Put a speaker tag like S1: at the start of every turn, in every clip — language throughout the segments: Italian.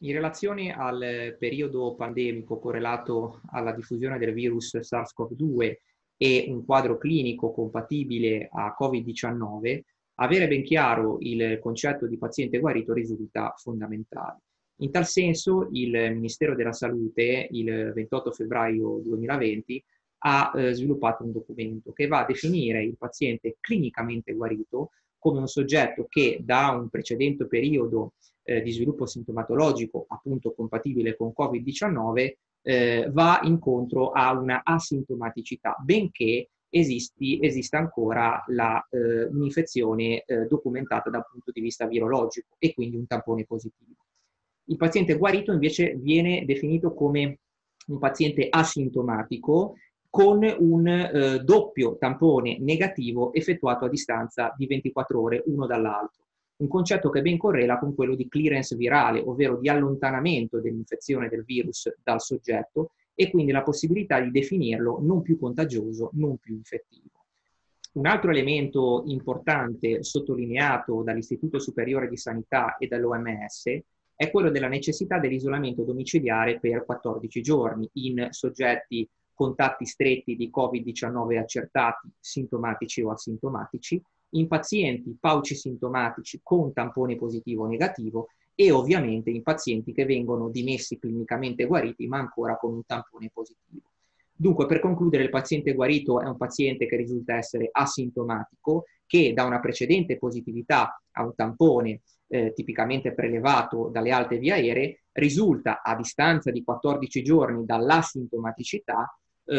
S1: In relazione al periodo pandemico correlato alla diffusione del virus SARS-CoV-2 e un quadro clinico compatibile a Covid-19, avere ben chiaro il concetto di paziente guarito risulta fondamentale. In tal senso, il Ministero della Salute, il 28 febbraio 2020, ha sviluppato un documento che va a definire il paziente clinicamente guarito come un soggetto che da un precedente periodo di sviluppo sintomatologico, appunto compatibile con Covid-19, va incontro a una asintomaticità, benché esista ancora un'infezione documentata dal punto di vista virologico e quindi un tampone positivo. Il paziente guarito invece viene definito come un paziente asintomatico con un doppio tampone negativo effettuato a distanza di 24 ore uno dall'altro. Un concetto che ben correla con quello di clearance virale, ovvero di allontanamento dell'infezione del virus dal soggetto e quindi la possibilità di definirlo non più contagioso, non più infettivo. Un altro elemento importante sottolineato dall'Istituto Superiore di Sanità e dall'OMS è quello della necessità dell'isolamento domiciliare per 14 giorni in soggetti contatti stretti di Covid-19 accertati, sintomatici o asintomatici, in pazienti paucisintomatici con tampone positivo o negativo e ovviamente in pazienti che vengono dimessi clinicamente guariti ma ancora con un tampone positivo. Dunque, per concludere, il paziente guarito è un paziente che risulta essere asintomatico, che da una precedente positività a un tampone tipicamente prelevato dalle alte vie aeree, risulta a distanza di 14 giorni dall'asintomaticità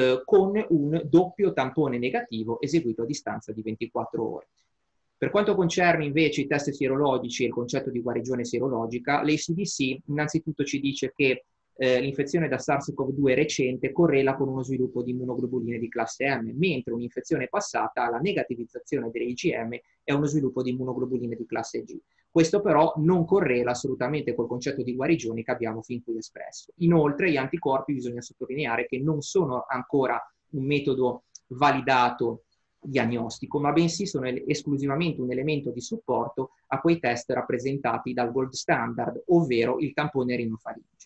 S1: con un doppio tampone negativo eseguito a distanza di 24 ore. Per quanto concerne invece i test sierologici e il concetto di guarigione sierologica, l'ACDC innanzitutto ci dice che l'infezione da SARS-CoV-2 recente correla con uno sviluppo di immunoglobuline di classe M, mentre un'infezione passata, la negativizzazione delle IgM, è uno sviluppo di immunoglobuline di classe G. Questo però non correla assolutamente col concetto di guarigione che abbiamo fin qui espresso. Inoltre gli anticorpi bisogna sottolineare che non sono ancora un metodo validato diagnostico, ma bensì sono esclusivamente un elemento di supporto a quei test rappresentati dal gold standard, ovvero il tampone rinofaringeo.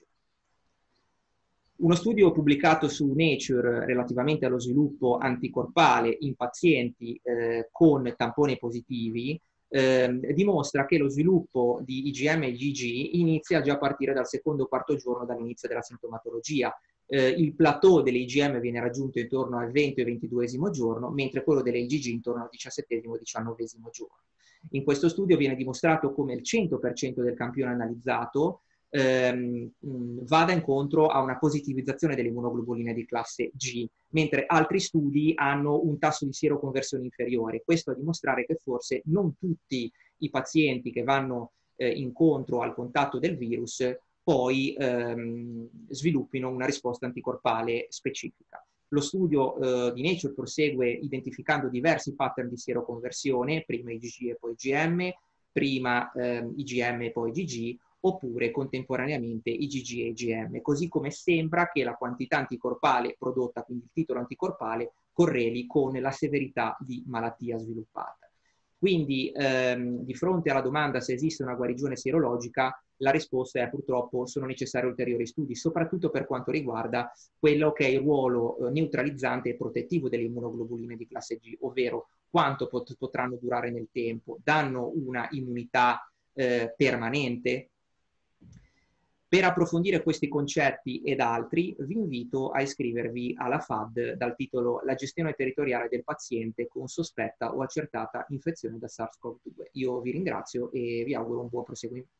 S1: Uno studio pubblicato su Nature relativamente allo sviluppo anticorpale in pazienti con tamponi positivi dimostra che lo sviluppo di IgM e IgG inizia già a partire dal secondo o quarto giorno dall'inizio della sintomatologia. Il plateau delle IgM viene raggiunto intorno al 20 o 22esimo giorno, mentre quello delle IgG intorno al 17esimo o 19esimo giorno. In questo studio viene dimostrato come il 100% del campione analizzato vada incontro a una positivizzazione delle immunoglobuline di classe G, mentre altri studi hanno un tasso di sieroconversione inferiore. Questo a dimostrare che forse non tutti i pazienti che vanno incontro al contatto del virus poi sviluppino una risposta anticorpale specifica. Lo studio di Nature prosegue identificando diversi pattern di sieroconversione, prima IgG e poi IgM, prima IgM e poi IgG, oppure contemporaneamente IgG e IgM, così come sembra che la quantità anticorpale prodotta, quindi il titolo anticorpale, correli con la severità di malattia sviluppata. Quindi di fronte alla domanda se esiste una guarigione sierologica, la risposta è purtroppo sono necessari ulteriori studi, soprattutto per quanto riguarda quello che è il ruolo neutralizzante e protettivo delle immunoglobuline di classe G, ovvero quanto potranno durare nel tempo, danno una immunità permanente. Per approfondire questi concetti ed altri, vi invito a iscrivervi alla FAD dal titolo La gestione territoriale del paziente con sospetta o accertata infezione da SARS-CoV-2. Io vi ringrazio e vi auguro un buon proseguimento.